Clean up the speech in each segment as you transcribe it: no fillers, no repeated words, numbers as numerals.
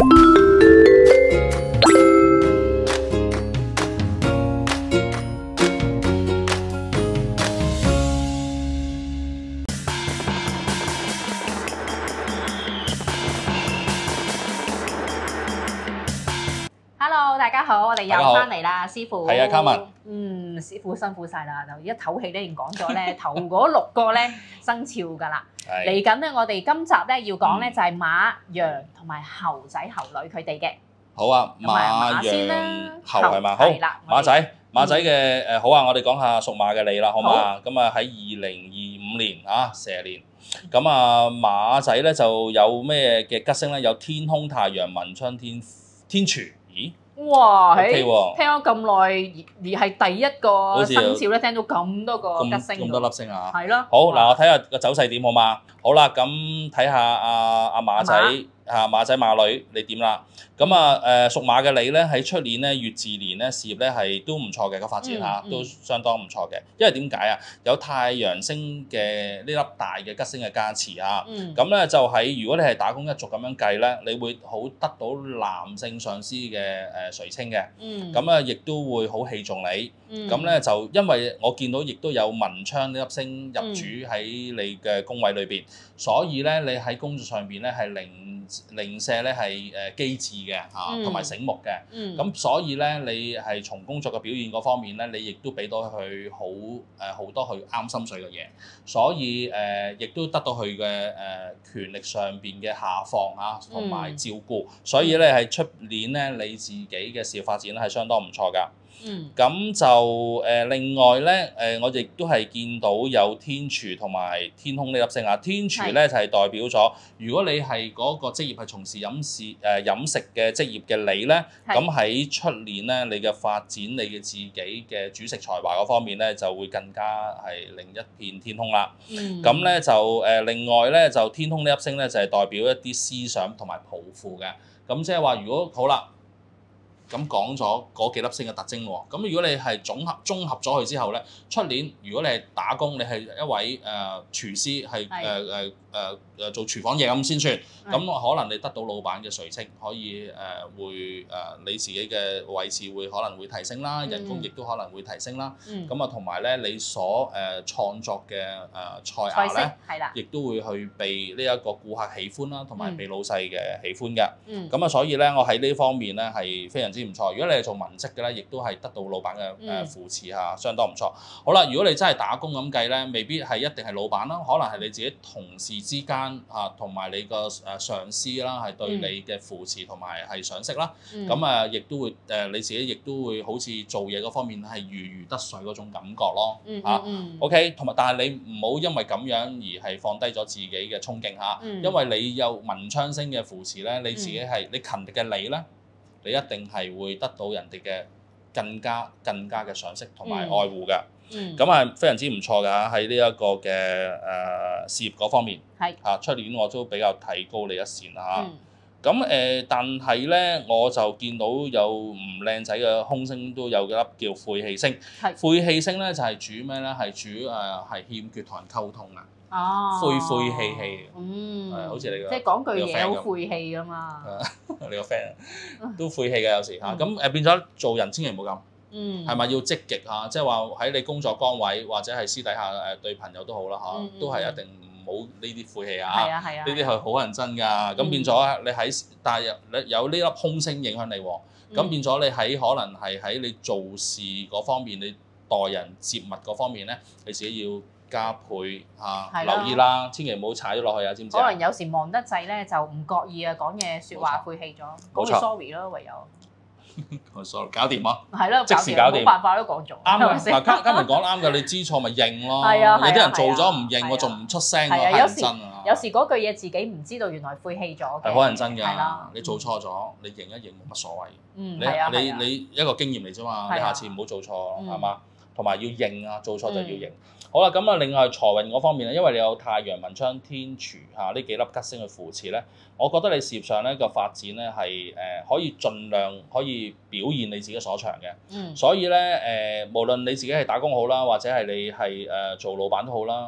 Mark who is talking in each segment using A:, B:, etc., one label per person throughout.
A: Hello， 大家好，我哋又翻嚟啦，師傅。
B: 係啊，嘉文。
A: 師傅辛苦晒啦，就一唞氣咧，已經講咗咧，頭嗰6個咧生肖㗎啦。嚟緊咧，我哋今集咧要講咧就係馬、羊同埋猴仔、猴女佢哋嘅。
B: 好啊，馬、羊、猴係嘛？好，馬仔嘅好啊，我哋講下屬馬嘅你啦，好嘛？咁啊喺2025年啊，蛇年。咁啊馬仔咧就有咩嘅吉星咧？有天空、太陽、文昌、天廚。咦？
A: 哇！
B: OK 喎，
A: 聽咗咁耐，而係第一個生肖咧，聽到咁多個吉星，
B: 咁多粒星啊！
A: 係咯。
B: 好嗱，我睇下個走勢點好嘛？好啦，咁睇下阿馬仔馬仔馬女你點啦？咁啊屬馬嘅你咧喺出年咧乙巳年咧事業咧係都唔錯嘅個發展嚇，都相當唔錯嘅。因為點解啊？有太陽星嘅呢粒大嘅吉星嘅加持啊，咁咧就喺如果你係打工一族咁樣計咧，你會好得到男性上司嘅垂青嘅，咁啊亦都會好器重你。咁咧就因為我見到亦都有文昌呢粒星入主喺你嘅宮位裏邊，所以咧你喺工作上邊咧係零舍咧係機智嘅嚇，同埋醒目嘅。咁所以咧你係從工作嘅表現嗰方面咧，你亦都俾到佢好多佢啱心水嘅嘢，所以亦都得到佢嘅權力上邊嘅下放啊，同埋照顧。所以咧喺出年咧你自己嘅事業發展咧係相當唔錯㗎。咁就另外咧我亦都係見到有天廚同埋天空呢粒星啊。天廚咧就係代表咗，如果你係嗰個職業係從事飲食嘅職業嘅你咧，咁喺出年咧你嘅發展，你嘅自己嘅煮食才華嗰方面咧就會更加係另一片天空啦。咁咧就另外咧就天空呢粒星咧就係代表一啲思想同埋抱負嘅。咁即係話如果好啦。咁講咗嗰幾粒星嘅特徵喎，咁如果你係綜合咗佢之後咧，出年如果你係打工，你係一位廚師，係做廚房嘢咁先算，咁可能你得到老闆嘅垂青，可以會你自己嘅位置會可能會提升啦，人工亦都可能會提升啦，咁啊同埋咧你所創作嘅菜肴咧，亦都會去被呢一個顧客喜歡啦，同埋被老細嘅喜歡嘅，咁啊所以咧我喺呢方面咧係非常之唔錯。如果你係做文職嘅咧，亦都係得到老闆嘅扶持嚇，相當唔錯。好啦，如果你真係打工咁計咧，未必係一定係老闆啦，可能係你自己同事之間嚇，同埋你個上司啦，係對你嘅扶持同埋係賞識啦。咁啊，亦都會你自己亦都會好似做嘢嗰方面係如魚得水嗰種感覺咯嚇。OK， 同埋但係你唔好因為咁樣而係放低咗自己嘅衝勁嚇，因為你有文昌星嘅扶持咧，你自己係你勤力嘅你咧。你一定係會得到人哋嘅更加嘅賞識同埋愛護嘅，咁係非常之唔錯㗎喺呢一個嘅事業嗰方面，出年我都比較提高你一線啦嚇。咁但係咧我就見到有唔靚仔嘅空星都有一粒叫晦氣星，晦氣星咧就係主咩咧？係主係欠缺同人溝通啊。晦氣，好似你個，
A: 即係講句嘢好晦氣㗎嘛。
B: 你個 friend 都晦氣嘅有時嚇，咁變咗做人千祈唔好咁，係咪要積極嚇？即係話喺你工作崗位或者係私底下對朋友都好啦嚇，都係一定唔好呢啲晦氣啊。呢啲係好認真㗎。咁變咗你喺，但係有呢粒空星影響你喎，咁變咗你喺可能係喺你做事嗰方面，你待人接物嗰方面咧，你自己要加倍留意啦，千祈唔好踩咗落去啊！知唔知？
A: 可能有時忙得滯咧，就唔覺意啊，講嘢説話晦氣咗，講句 sorry 咯，唯有。
B: sorry， 搞掂啊！
A: 係咯，
B: 即時搞掂，
A: 冇辦法都講咗。
B: 啱啊！嗱，嘉文講啱嘅，你知錯咪認咯。有啲人做咗唔認，我仲唔出聲喎，係認真啊！
A: 有時嗰句嘢自己唔知道，原來晦氣咗嘅。
B: 係好認真㗎，你做錯咗，你認一認冇乜所謂。你一個經驗嚟啫嘛，你下次唔好做錯，係嘛？同埋要認啊，做錯就要認。好啦，咁啊，另外財運嗰方面咧，因為你有太陽、文昌、天廚呢幾粒吉星去扶持咧，我覺得你事業上咧個發展咧係可以盡量可以表現你自己所長嘅。所以咧無論你自己係打工好啦，或者係你係做老闆都好啦，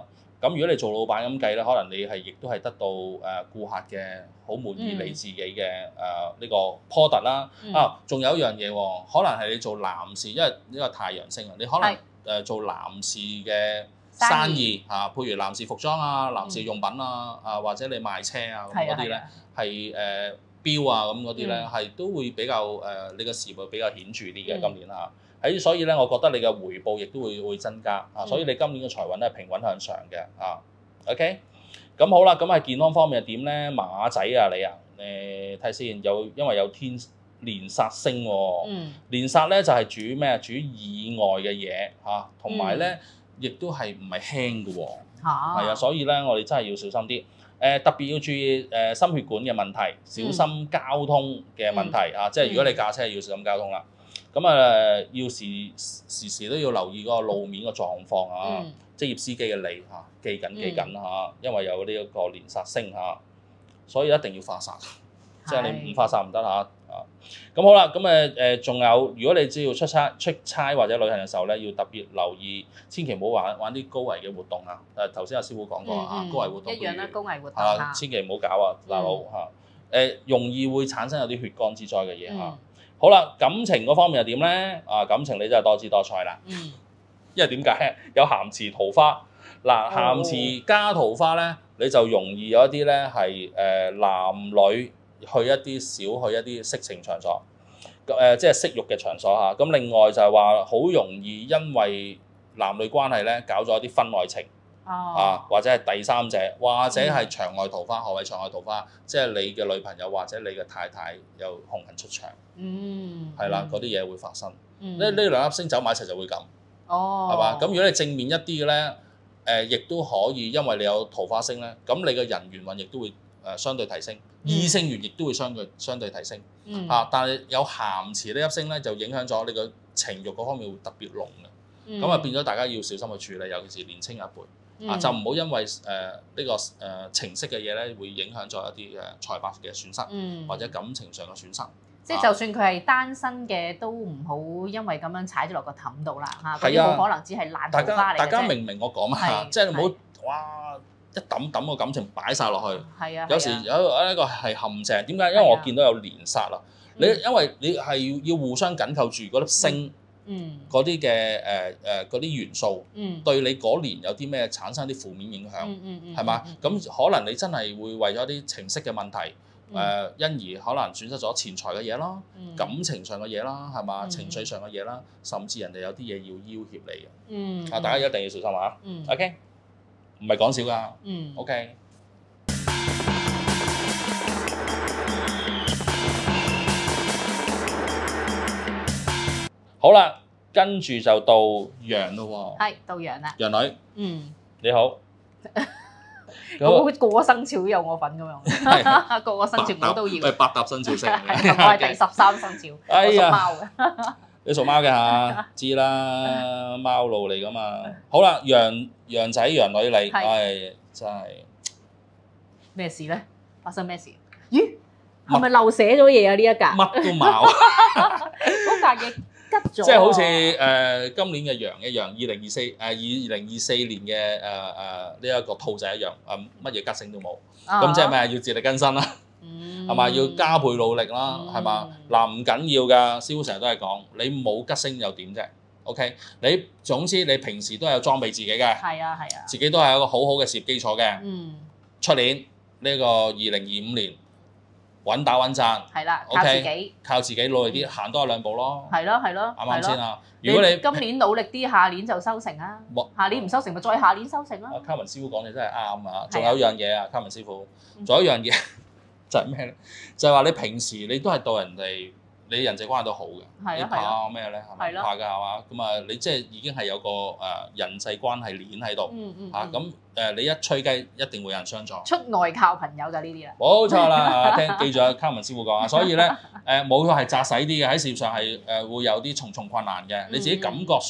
B: 咁如果你做老闆咁計咧，可能你係亦都係得到顧客嘅好滿意你自己嘅呢個 product 啦。仲有一樣嘢喎，可能係你做男士，因為呢個太陽星啊，你可能做男士嘅生意嚇，譬如男士服裝啊、男士用品啊，或者你賣車啊咁嗰啲咧，係錶啊咁嗰啲咧，係都會比較你嘅事業會比較顯著啲嘅今年嚇。所以咧，我覺得你嘅回報亦都會增加啊，所以你今年嘅財運咧係平穩向上嘅啊。OK， 咁好啦，咁喺健康方面係點咧？馬仔啊，你啊，睇先，因為有連煞星喎，連煞咧就係主咩啊？主意外嘅嘢嚇，同埋咧亦都係唔係輕嘅喎，係啊，所以咧我哋真係要小心啲。特別要注意心血管嘅問題，小心交通嘅問題啊！即係如果你駕車要小心交通啦。咁要時時都要留意嗰個路面嘅狀況啊！職業司機嘅你嚇記緊嚇，因為有呢一個連煞星嚇，所以一定要化煞，即係你唔化煞唔得嚇。咁好啦，咁仲有，如果你只要出差或者旅行嘅時候咧，要特別留意，千祈唔好玩啲高危嘅活動啊！頭先阿師傅講過啊，高危活動一樣啦，高危活動千祈唔好搞啊，大佬嚇容易會產生有啲血光之災嘅嘢嚇。好啦，感情嗰方面又點咧？感情你真係多姿多彩啦。因為點解？有咸池桃花。嗱，咸池加桃花咧，你就容易有一啲咧係男女去一啲色情場所，即係色慾嘅場所嚇。咁另外就係話好容易因為男女關係咧搞咗一啲婚外情。或者係第三者，或者係場外桃花。何謂場外桃花？即係你嘅女朋友或者你嘅太太有紅杏出牆，係啦，嗰啲嘢會發生。呢兩粒星走埋一齊就會咁，係嘛？咁如果你正面一啲嘅咧，亦都可以，因為你有桃花星咧，咁你嘅人緣運亦都會相對提升，異性緣亦都會相對提升。但係有咸池呢粒星咧，就影響咗你個情慾嗰方面會特別濃嘅，咁變咗大家要小心去處理，尤其是年青一輩。就唔好因為呢個情色嘅嘢咧，會影響咗一啲財帛嘅損失，或者感情上嘅損失。
A: 即係就算佢係單身嘅，都唔好因為咁樣踩咗落個氹度啦嚇。嗰啲冇可能只係爛桃花嚟嘅啫。大家
B: 明唔明我講嘛？即係唔好哇一抌個感情擺晒落去。有時有一個係陷阱，點解？因為我見到有連煞啦。因為你係要互相緊扣住嗰粒星。嗰啲嘅嗰啲元素，對你嗰年有啲咩產生啲負面影響，係嘛？咁可能你真係會為咗啲情色嘅問題，因而可能損失咗錢財嘅嘢啦，感情上嘅嘢啦，係嘛？情緒上嘅嘢啦，甚至人哋有啲嘢要要挾你嘅，大家一定要小心啊！OK， 唔係講笑㗎，OK。好啦，跟住就到羊咯喎。
A: 係到羊啦。
B: 羊女，你好。
A: 個生肖都有我份咁樣，個生肖我都要。
B: 百搭生肖星。
A: 我係第13生肖，我屬貓嘅。
B: 你屬貓嘅嚇，知啦，貓路嚟噶嘛。好啦，羊仔羊女你，真係
A: 咩事咧？發生咩事？咦？係咪漏寫咗嘢啊？呢一格
B: 乜都冇。
A: 嗰格嘢。
B: 即係好似今年嘅羊一樣，2024年嘅呢一個兔仔一樣，乜嘢吉星都冇，咁即係咩？要自力更生啦，係嘛？要加倍努力啦，係嘛？嗱，唔緊要㗎，師傅成日都係講，你冇吉星又點啫 ？OK， 你總之你平時都係有裝備自己嘅，係啊，自己都係有一個好好嘅事業基礎嘅。出年呢個2025年。穩打穩賺，係啦，靠自己努力啲，行多一兩步咯。係咯，啱唔啱先啊？如果你
A: 今年努力啲，下年就收成啦。下年唔收成，咪再下年收成啦。
B: 卡文師傅講嘢真係啱啊！仲有一樣嘢啊，卡文師傅，仲有一樣嘢就係咩咧？就係話你平時你都係對人哋，你人際關係都好嘅，你怕咩咧？係咪怕㗎係嘛？咁你即係已經係有個人際關係鏈喺度嚇，咁你一吹雞一定會有人相助。出外靠朋友就呢啲啦。冇錯啦，記住阿卡文師傅講啊，所以咧冇錯係紮實啲嘅，喺事業上係會有啲重重困難嘅，你自己感覺上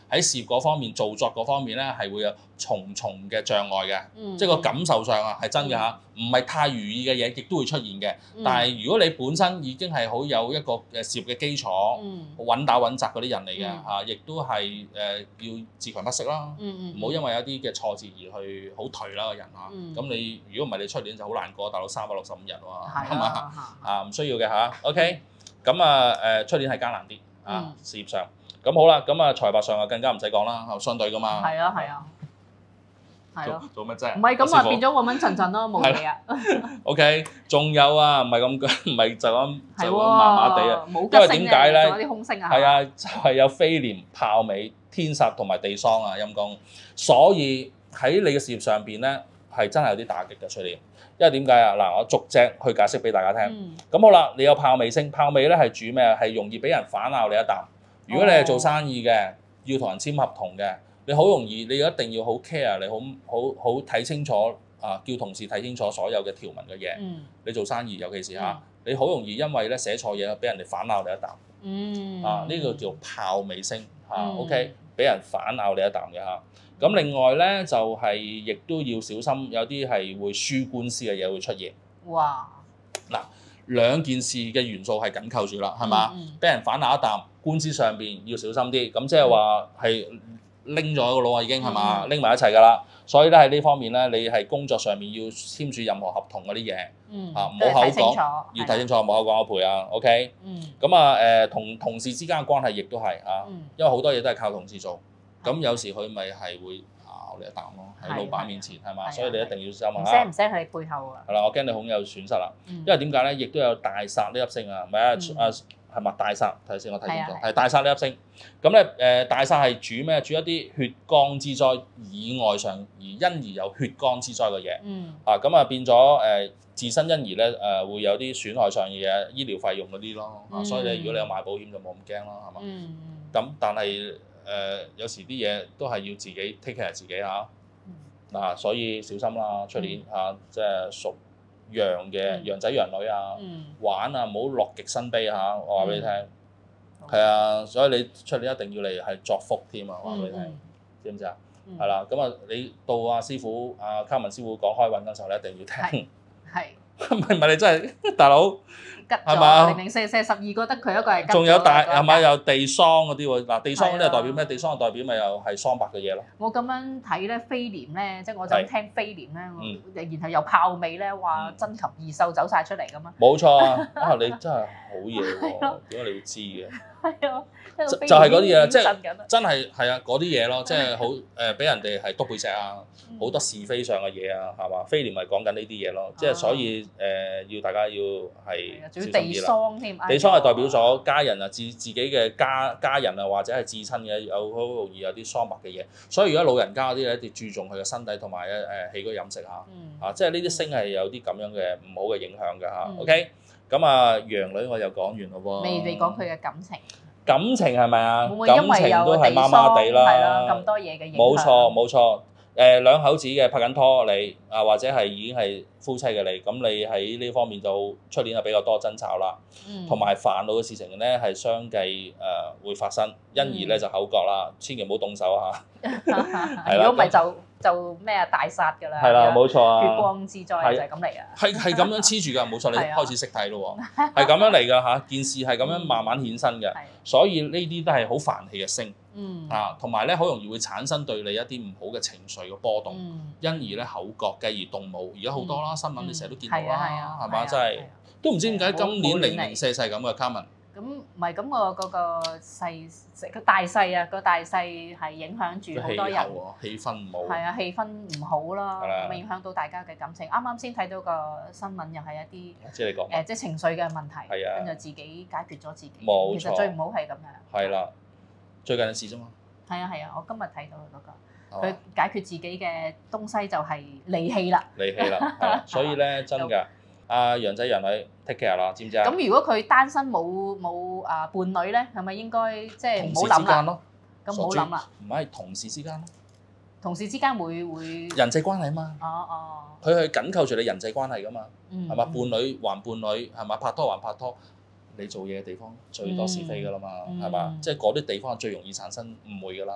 B: 喺事業嗰方面、造作嗰方面咧係會有重重嘅障礙嘅，即係個感受上啊係真嘅嚇，唔係太如意嘅嘢亦都會出現嘅。但係如果你本身已經係好有一個事業嘅基礎，穩打穩紮嗰啲人嚟嘅嚇，亦都係要自強不息啦，唔好因為有啲嘅挫折而去好頹啦個人嚇。咁你如果唔係你出年就好難過，大佬365日喎，係嘛啊唔需要嘅嚇。OK， 咁啊出年係艱難啲啊事業上。咁好啦，咁啊財帛上啊更加唔使講啦，相對噶嘛。係啊。係咯。做乜啫？
A: 唔係咁啊，變咗我穩陣陣咯，冇嘢啊。
B: OK， 仲有啊，唔係就咁麻麻地啊。因為點解咧？
A: 仲有啲空星啊。
B: 係啊，就係有飛廉、豹尾、天煞同埋地喪啊，陰公。所以喺你嘅事業上邊咧，係真係有啲打擊嘅出年。因為點解啊？嗱，我逐隻去解釋俾大家聽。咁好啦，你有豹尾星，豹尾咧係主咩啊？係容易俾人反咬你一啖。如果你係做生意嘅，要同人簽合同嘅，你好容易，你一定要好 care，你好睇清楚啊，叫同事睇清楚所有嘅條文嘅嘢。你做生意尤其是嚇，你好容易因為咧寫錯嘢，俾人哋反咬你一啖。呢個叫豹尾星嚇，OK， 俾人反咬你一啖嘅嚇。咁另外咧就係亦都要小心，有啲係會輸官司嘅嘢會出現。哇！嗱，兩件事嘅元素係緊扣住啦，係嘛？俾人反咬一啖，官司上邊要小心啲。咁即係話係拎咗個腦啊，已經係嘛？拎埋一齊㗎啦。所以咧喺呢方面咧，你係工作上面要簽署任何合同嗰啲嘢，唔好口講，要睇清楚，唔好口講我賠啊。OK。咁啊同事之間嘅關係亦都係啊，因為好多嘢都係靠同事做。咁有時佢咪係會咬你一啖咯，喺老闆面前係嘛，所以你一定要小心啊！
A: 唔使喺背後啊！
B: 係啦，我驚你好有損失啦，因為點解咧？亦都有大煞呢粒星啊，唔係係咪大煞？睇先，我睇清楚，係大煞呢粒星。咁咧大煞係主咩？主一啲血光之災以外上而因而有血光之災嘅嘢。咁啊變咗自身因而咧會有啲損害上嘅嘢，醫療費用嗰啲咯。所以你如果你有買保險就冇咁驚咯，係嘛？咁但係有時啲嘢都係要自己 take care 自己嚇。所以小心啦，出年嚇即係屬羊嘅羊仔羊女啊，玩啊，唔好樂極生悲嚇，我話俾你聽。係啊，所以你出年一定要嚟係作福添啊，我話俾你聽，知唔知啊？係啦，咁啊你到阿師傅阿卡文師傅講開運嗰時候咧，一定要聽。係。唔係你真係大佬。係嘛？00442個得佢一個係吉咗。仲有係咪有地喪嗰啲喎？嗱，地喪嗰啲係代表咩？地喪係代表咪又係喪伯嘅嘢咯。我咁樣睇咧，飛廉咧，即係我就聽飛廉咧，然後又豹尾咧，話珍禽異獸走晒出嚟咁啊！冇錯啊！你真係好嘢喎，點解你會知嘅？係啊，就係嗰啲嘢，即係真係係啊嗰啲嘢咯，即係好俾人哋係篤背脊啊，好多是非上嘅嘢啊，係嘛？飛廉咪講緊呢啲嘢咯，即係所以要大家要係小心啲啦。地喪係代表咗家人啊，自己嘅家人啊，或者係至親嘅有好容易有啲喪伯嘅嘢，所以如果老人家嗰啲咧，一定注重佢嘅身體同埋起居飲食嚇，即係呢啲星係有啲咁樣嘅唔好嘅影響㗎嚇。OK。咁啊，羊女我又講完咯喎。未講佢嘅感情。感情係咪啊？感情都係麻麻地啦。係咯，咁多嘢嘅影響。冇錯冇錯，兩口子嘅拍緊拖你啊，或者係已經係夫妻嘅你，咁你喺呢方面就出年係比較多爭吵啦，同埋煩惱嘅事情咧係相繼會發生，因而咧就口角啦，千祈唔好動手嚇。係啦。如果唔係就咩啊大殺㗎啦，係啦冇錯啊，血光之災就係咁嚟啊，係咁樣黐住㗎，冇錯，你開始識睇咯喎，係咁樣嚟㗎嚇，件事係咁樣慢慢衍生嘅，所以呢啲都係好煩氣嘅星，同埋咧好容易會產生對你一啲唔好嘅情緒嘅波動，因而咧口角繼而動武，而家好多啦新聞你成日都見到啦，係嘛？真係都唔知點解今年004咁嘅卡文。咁唔係咁個嗰個勢個大勢啊，個大勢係影響住好多人。氣氛唔好。係啊，氣氛唔好啦，咁影響到大家嘅感情。啱啱先睇到個新聞，又係一啲即係你講即係情緒嘅問題，跟住自己解決咗自己。冇錯。其實最唔好係咁樣。係啦，最近嘅事啫嘛。係啊係啊，我今日睇到嗰個，佢解決自己嘅東西就係離棄啦。離棄啦，係啦，所以咧真㗎。羊仔羊女 take care 啦，知唔知啊？咁如果佢單身冇伴侶咧，係咪應該即係唔好諗啦？咁唔好諗啦。唔係同事之間咯。同事之間會人際關係啊嘛。哦。佢係緊扣住你人際關係噶嘛，係嘛？伴侶還伴侶，係嘛？拍拖還拍拖，你做嘢嘅地方最多是非噶啦嘛，係嘛？即係嗰啲地方最容易產生誤會噶啦。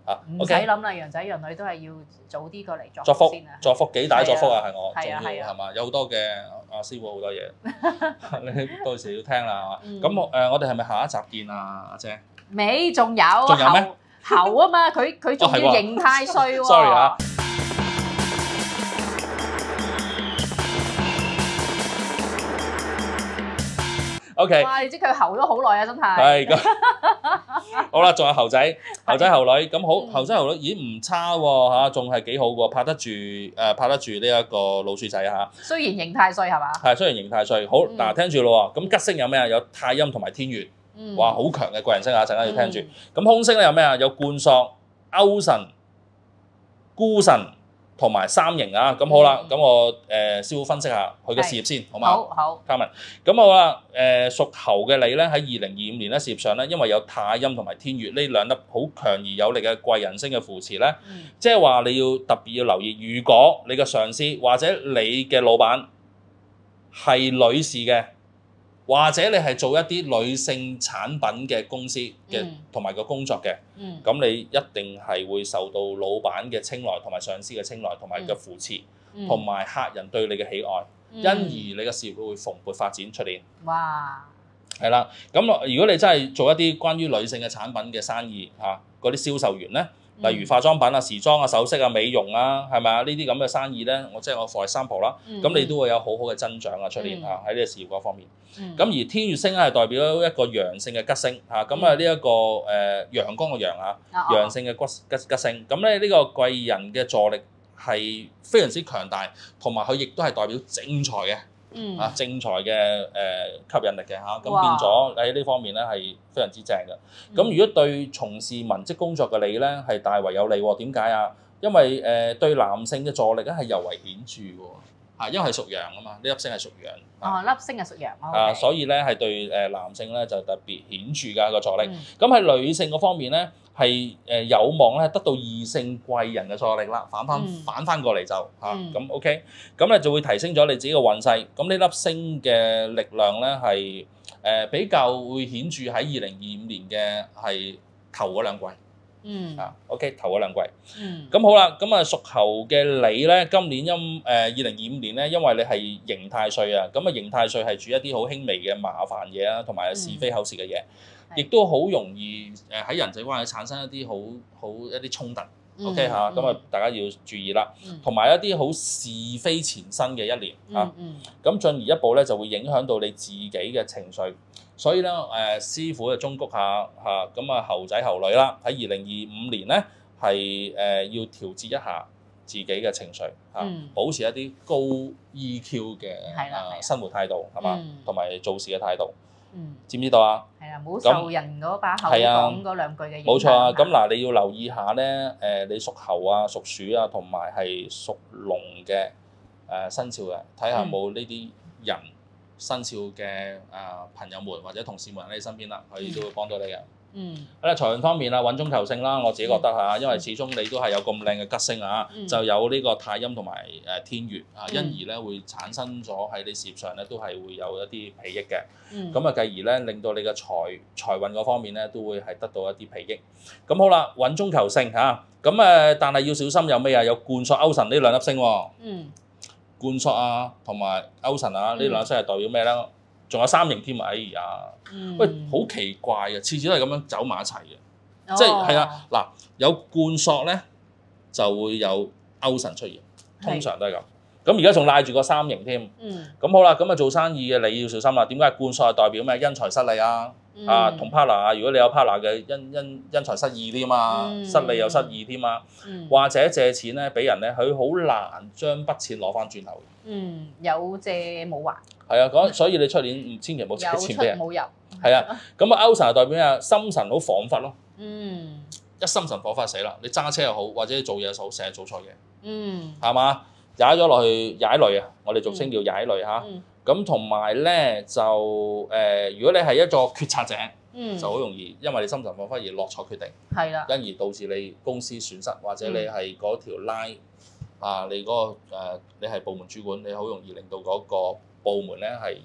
B: 嚇。
A: 唔使諗啦，羊仔羊女都係要早啲過嚟
B: 作福
A: 先啊。
B: 作福幾大作福啊，係我
A: 係啊
B: 仲要係嘛？有好多嘅阿師傅好多嘢，你到時要聽啦係嘛？咁我哋係咪下一集見啊，阿姐？
A: 尾仲有
B: 仲有咩？
A: 猴啊嘛，佢仲要刑太歲喎。
B: Sorry 啊。OK。
A: 哇！你知佢猴咗好耐啊，真係。
B: 係咁。好啦，仲有猴仔猴女，咁好猴仔猴女，咦唔差喎嚇，仲係幾好喎，拍得住呢一個老鼠仔嚇。
A: 雖然刑太歲係嘛？
B: 係，雖然刑太歲。好嗱，聽住咯喎，咁吉星有咩啊？有太陰同埋天月，哇，好強嘅貴人星啊！陣間要聽住。咁凶星咧有咩啊？有冠朔、勾神、孤神同埋三刑啊！咁好啦，咁我師傅分析下佢嘅事業先，好嘛？
A: 好。
B: 嘉文，咁好啦，屬猴嘅你咧喺2025年咧事業上咧，因為有太陰同埋天月呢兩粒好強而有力嘅貴人星嘅扶持咧，即係話你要特別要留意，如果你嘅上司或者你嘅老闆係女士嘅，或者你係做一啲女性產品嘅公司嘅同埋個工作嘅，咁你一定係會受到老闆嘅青睞同埋上司嘅青睞同埋嘅扶持，同埋客人對你嘅喜愛，因而你嘅事業會蓬勃發展出年。
A: 哇！
B: 係啦，咁如果你真係做一啲關於女性嘅產品嘅生意嚇，嗰啲銷售員咧，例如化妝品啊、時裝啊、首飾啊、美容啊，係咪啊？呢啲咁嘅生意咧，我 for example 啦，咁你都會有好好嘅增長啊出年嚇喺呢個事業嗰方面。咁而天月星咧係代表一個陽性嘅吉星嚇，咁呢一個陽光嘅陽啊，陽性嘅吉星，咁咧呢個貴人嘅助力係非常之強大，同埋佢亦都係代表正財嘅。正財嘅吸引力嘅嚇，咁變咗喺呢方面咧係非常之正嘅。咁如果對從事文職工作嘅你咧係大為有利喎，點解啊？因為對男性嘅助力咧係尤為顯著喎，嚇，因為係屬陽啊嘛，呢粒星係屬陽。
A: 粒星係屬陽。
B: 所以咧係對男性咧就特別顯著㗎個助力。咁喺女性嗰方面咧，係有望咧得到異性貴人嘅助力啦，反翻過嚟就嚇咁 OK，咁咧就會提升咗你自己嘅運勢。咁呢粒星嘅力量咧係比較會顯著喺2025年嘅係頭嗰兩季。OK 頭嗰兩季。咁好啦，咁屬猴嘅你咧，今年2025年咧，因為你係刑太歲啊，咁刑太歲係主一啲好輕微嘅麻煩嘢啊，同埋是非口舌嘅嘢。亦都好容易喺人際關係產生一啲好一啲衝突，OK 嚇，咁啊大家要注意啦，同埋一啲好是非纏身嘅一年嚇，咁進而一步咧就會影響到你自己嘅情緒，所以咧師傅就忠告下嚇，咁啊猴仔猴女啦，喺2025年咧係要調節一下自己嘅情緒嚇，保持一啲高 EQ 嘅生活態度係嘛，同埋做事嘅態度。知唔知道啊？
A: 係啊，唔好受人嗰把口講嗰兩句嘅影響。
B: 冇錯啊，咁嗱，你要留意下咧，你屬猴啊、屬鼠啊，同埋係屬龍嘅生肖嘅，睇下冇呢啲人生肖嘅朋友們或者同事們喺你身邊啦，佢都會幫到你嘅。喺財運方面啦，穩中求勝啦，我自己覺得嚇，因為始終你都係有咁靚嘅吉星啊，就有呢個太陰同埋天月啊，因而咧會產生咗喺你事業上咧都係會有一啲裨益嘅。咁啊，繼而咧令到你嘅財運嗰方面咧都會係得到一啲裨益。咁好啦，穩中求勝嚇，咁但係要小心有咩啊？有冠朔、勾神呢兩粒星喎。冠朔啊，同埋勾神啊，呢兩粒星係代表咩咧？仲有三刑添啊！哎呀，喂，好奇怪嘅，次次都係咁樣走埋一齊嘅，即係啊嗱，有冠朔咧就會有勾神出現，通常都係咁。咁而家仲賴住個三刑添，咁好啦，咁啊做生意嘅你要小心啦。點解冠朔係代表咩？因財失利啊，同 partner 啊，如果你有 partner 嘅因財失義添嘛，失利又失義添嘛，或者借錢咧俾人咧，佢好難將筆錢攞翻轉頭。
A: 有借冇還。
B: 係啊，所以你出年千祈唔好借錢俾人。
A: 有出冇入。
B: 係啊，咁啊勾神係代表咩啊？心神好恍惚咯。一心神恍惚死啦！你揸車又好，或者你做嘢又好，成日做錯嘢。係嘛？踩咗落去踩雷啊！我哋俗稱叫踩雷嚇。咁同埋咧就如果你係一個決策者，就好容易因為你心神恍惚而落錯決定。係啦。因而導致你公司損失，或者你係嗰條 line 你嗰個你係部門主管，你好容易令到嗰個部門咧係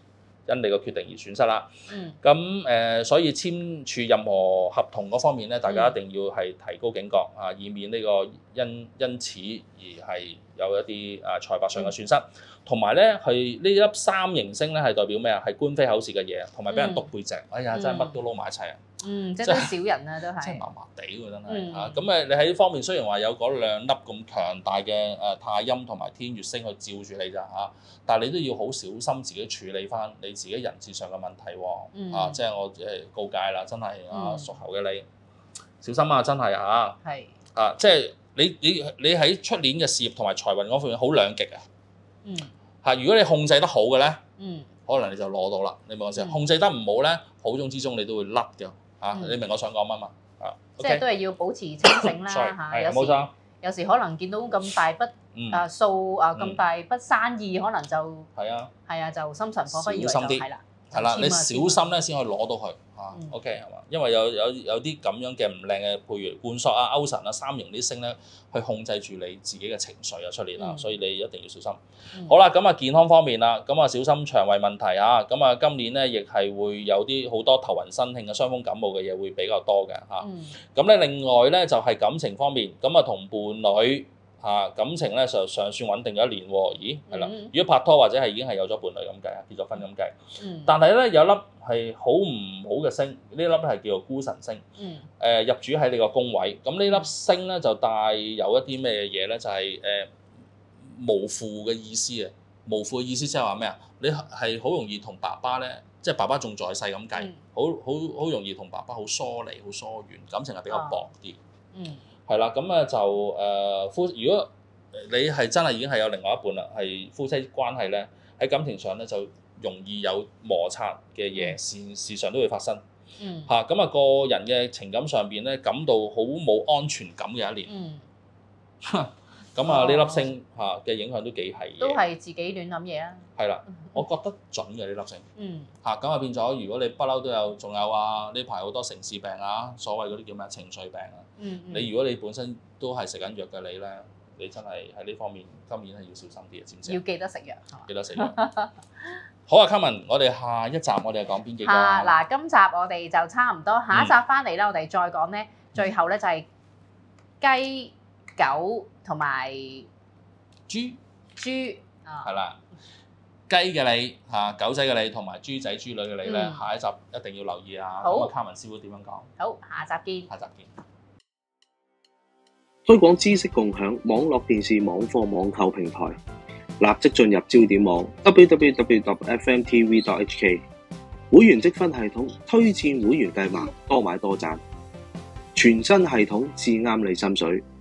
B: 因你個決定而損失啦。
A: 嗯。
B: 咁所以簽署任何合同嗰方面咧，大家一定要係提高警覺啊，以免呢個因此而係有一啲財帛上嘅損失。同埋咧，係呢粒3形星咧係代表咩啊？係官非口舌嘅嘢，同埋俾人督背脊。哎呀，真係乜都撈埋一齊啊！
A: 即係都少人啊，都係。
B: 真係麻麻地喎，真係嚇。咁你喺呢方面雖然話有嗰2粒咁強大嘅太陰同埋天月星去照住你咋嚇，但係你都要好小心自己處理翻你自己人事上嘅問題喎。即係我告誡啦，真係屬猴嘅你小心啊！真係嚇。係。即係你喺出年嘅事業同埋財運嗰方面好兩極啊。如果你控制得好嘅咧，可能你就攞到啦。你明我意思？控制得唔好咧，好中之中你都會甩嘅。你明我想講乜嘛？
A: 即係都係要保持清醒啦嚇。有時可能見到咁大筆數咁大筆生意，可能就就心神恍惚，以為就係啦。
B: 係啦，你小心咧先可以攞到佢OK 係嘛？因為有啲咁樣嘅唔靚嘅，譬如冠索啊、勾神啊、3刑啲星咧，去控制住你自己嘅情緒出年啦，所以你一定要小心。好啦，咁健康方面啦，咁小心腸胃問題啊，咁今年咧亦係會有啲好多頭暈身㷫嘅傷風感冒嘅嘢會比較多嘅咁咧另外咧就係感情方面，咁同伴侶。感情咧就尚算穩定咗1年喎，咦係啦，如果拍拖或者係已經係有咗伴侶咁計結咗婚咁計，但係咧有粒係好唔好嘅星，呢粒係叫做孤神星，入主喺你個宮位，咁呢粒星咧就帶有一啲咩嘢咧，就係無父嘅意思啊，無父嘅意思即係話咩啊？你係好容易同爸爸咧，即係爸爸仲在世咁計，好容易同爸爸好疏離、好疏遠，感情係比較薄啲。係啦，咁就如果你係真係已經係有另外一半啦，係夫妻關係咧，喺感情上咧就容易有摩擦嘅嘢，事上都會發生。咁個人嘅情感上邊咧，感到好冇安全感嘅一年。咁呢粒星嘅影響都幾係。都係自己亂諗嘢啊。係啦，我覺得準嘅呢粒星。咁變咗，如果你不嬲都有，仲有呢排好多城市病啊，所謂嗰啲叫咩情緒病啊。你如果你本身都係食緊藥嘅你咧，你真係喺呢方面今年係要小心啲嘅，知唔知？要記得食藥，記得食藥。好啊，Carmen，我哋下一集我哋係講邊幾個？嗱，今集我哋就差唔多，下一集翻嚟咧，我哋再講咧，最後咧就係雞、狗同埋豬。係啦，雞嘅你狗仔嘅你同埋豬仔豬女嘅你咧，下一集一定要留意啊！咁Carmen師傅點樣講？好，下集見。下集見。推廣知識共享，網絡電視網課網購平台，立即進入焦點網 www.fmtv.hk 會員積分系統推薦會員計劃，多買多賺，全新系統至啱你心水。